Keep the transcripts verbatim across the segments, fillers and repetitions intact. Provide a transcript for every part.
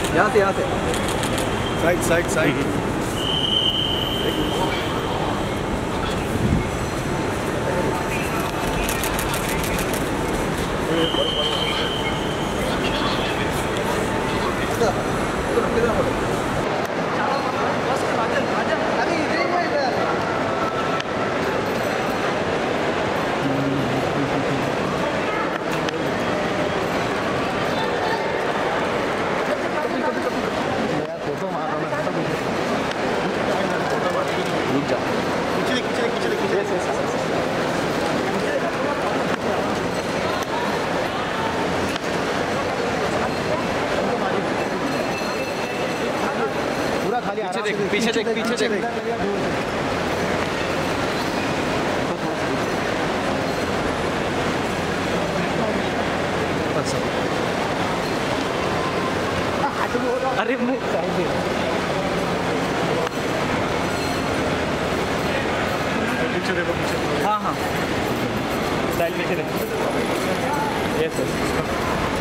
यहाँ से यहाँ से साइड साइड साइड पीछे देख पीछे देख पीछे देख अरे पीछे देखो पीछे हाँ हाँ साइड पीछे देख यस यस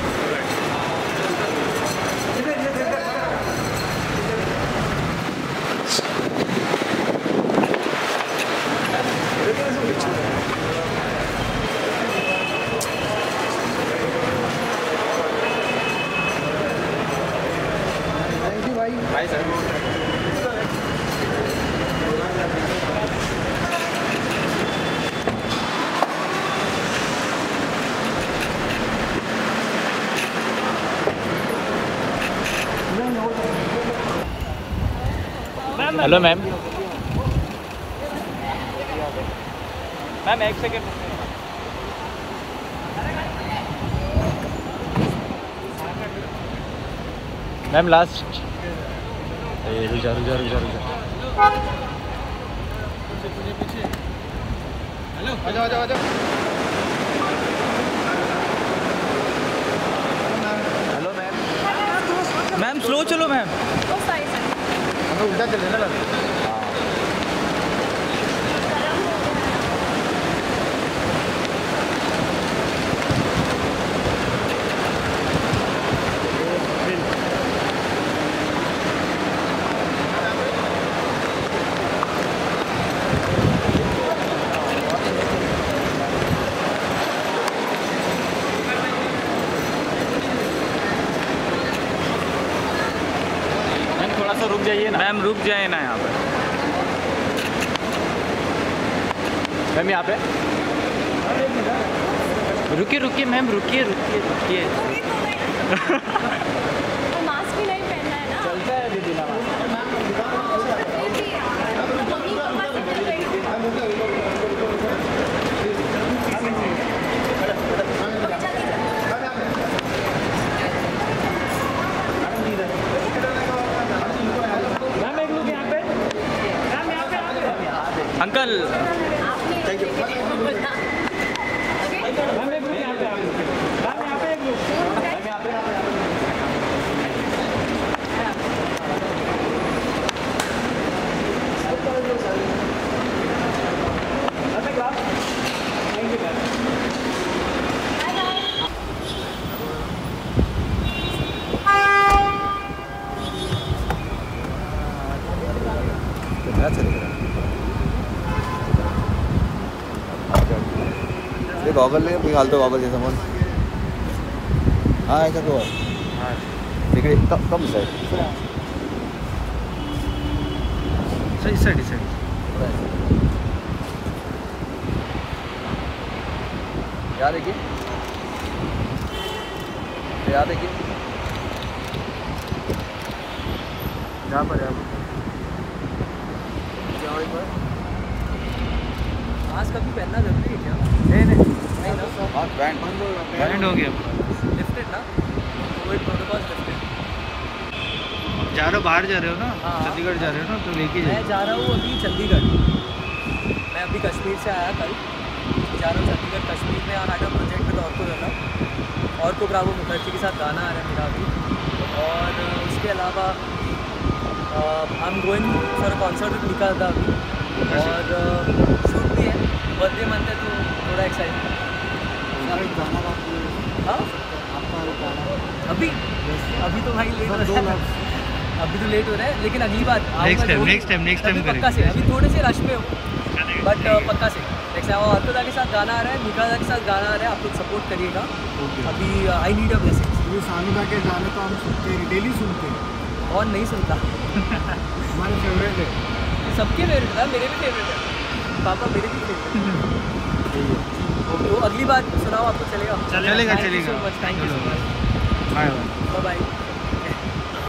भाई सर हेलो मैम मैम एक सेकेंड मैम लास्ट रुक जा रुक जा रुक जा रुक जा हेलो आ जाओ आ जाओ आ जाओ हेलो मैम मैम स्लो चलो मैम हमें उल्टा चलने ना रुक जाइए ना मैम रुक जाइए ना यहाँ पे मैम यहाँ पे रुकिए रुकिए मैम रुकिए रुकिए रुकिए मास्क भी नहीं पहनना है ना चलता है दीदी ना अंकल थैंक यू कितना चलेगा ये गॉगल ले निकाल दो गॉगल जैसा मन हाँ ऐसा तो तिकडे कम कम साइड सही साइड साइड याद देखिए याद देखिए यहाँ पर यहाँ पर मास्क अभी पहनना जरूरी है क्या? नहीं नहीं नहीं ना बैंड बैंड हो गया लिफ्टेड ना कोविड प्रोटोकॉल लिफ्टेड जा रहे हो बाहर जा रहे हो ना हाँ। चंडीगढ़ जा रहे हो ना तो लेके मैं जा रहा हूँ अभी चंडीगढ़ मैं अभी कश्मीर से आया कल जा रहा हूँ चंडीगढ़ कश्मीर में और आइटम प्रोजेक्ट में और को जाना और को ब्रावो मुखर्जी के साथ गाना आ रहा है मेरा अभी और उसके अलावा I am going for concert लिखा था अभी और शूट भी है बर्थडे मंथ है तो थोड़ा एक्साइटेड हाँ आपका गाना अभी अभी तो भाई लेट हो रहा है, अभी तो लेट हो रहा है, लेकिन अगली बार next time next time next time पक्का से। करेंगे। अभी थोड़े से रश में हो बट पक्का से नेक्स्ट टाइम। और अर्पिता के साथ गाना आ रहा है, निकादा के साथ गाना आ रहा है, आप लोग सपोर्ट करिएगा। अभी आई नीड अ ब्लेसिंग। ये सानुदा के गाने तो हम सुनते हैं, डेली सुनते हैं, और नहीं सुनता हमारे फेवरेट है। सबके फेवरेट है, मेरे भी फेवरेट है, पापा मेरे भी फेवरेट है। तो अगली बार सुनाओ, आपको चलेगा? चलेगा चलेगा। Thank you so much, thank you so much, bye bye. Bye bye.